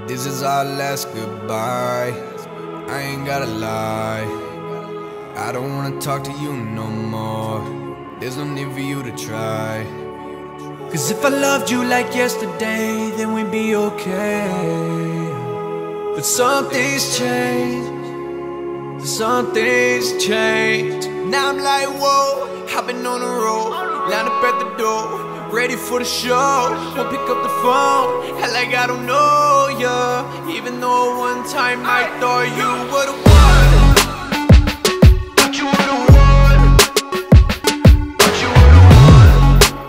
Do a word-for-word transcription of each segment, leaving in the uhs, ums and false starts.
This is our last goodbye. I ain't gotta lie, I don't wanna talk to you no more. There's no need for you to try. Cause if I loved you like yesterday, then we'd be okay. But some things change, some things change. Now I'm like, whoa, I've been on the road, lined up at the door, ready for the show. Won't pick up the phone, act like I don't know ya. Even though one time I thought you were the one, but you were the one, but you were the one.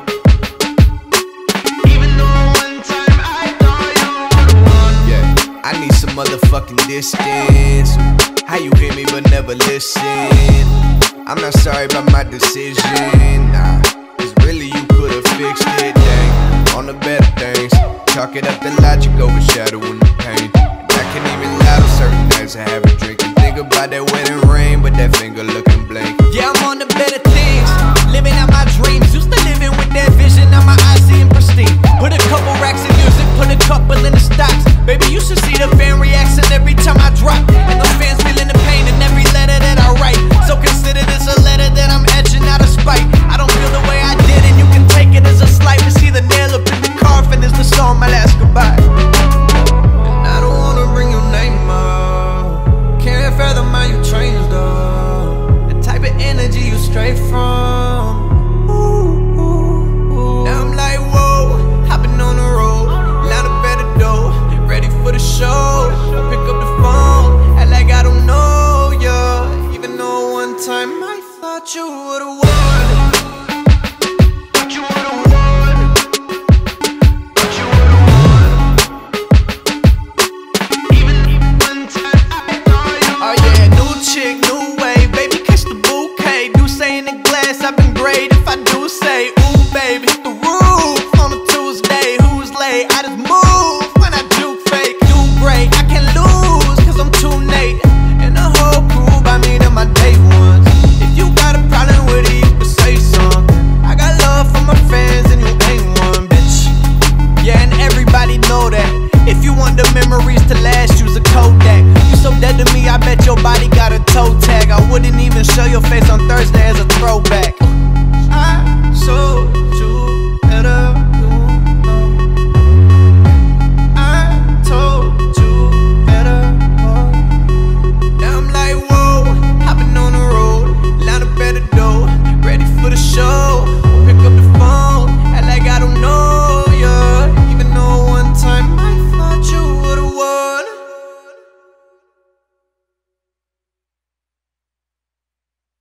Even though one time I thought you were the one. Yeah, I need some motherfucking distance. How you hear me but never listen? I'm not sorry about my decision, nah. Cause really you could've fixed it, dang. On the better things, chalk it up to logic overshadowing the pain. And I can't even lie on certain nights I have a drink and think about that wedding ring, but that finger looking blank. Yeah, I'm on the better things, living out my dreams. Used to living with that vision, now my eyes seeing pristine. Put a couple racks in music, put a couple in the stocks. Baby, you should see the fan reaction every time I drop. And those fans feeling the pain in every letter that I write. So consider this a letter that I'm etching out of spite. I don't feel the way I did and you can take it as a slight. To see the nail up in the coffin is the song, my last goodbye. And I don't wanna bring your name up, can't fathom how you changed though. The type of energy you straight from. Ooh, ooh, ooh. Now I'm like, whoa, I've been on the road, lined up at the door, ready for the show. Pick up the phone, act like I don't know ya. Even though one time I thought you were the one, but you were the one, but you were the one. Even one time I thought you were. Oh yeah, new chick, new wave, baby kiss the bouquet. Do say in the glass, I've been great if I do say, ooh baby, hit the roof on a Tuesday. Who's late? I just move when I do fake. Do great, I can't lose cause I'm too late. And the whole crew by me to my day ones. If you got a problem with it, you can say something. I got love for my fans and you ain't one, bitch. Yeah, and everybody know that. If you want the memories to last, use a Kodak. You so dead to me, I bet your body got a toe tag. I wouldn't even show your face on Thursday as a throwback. I'm so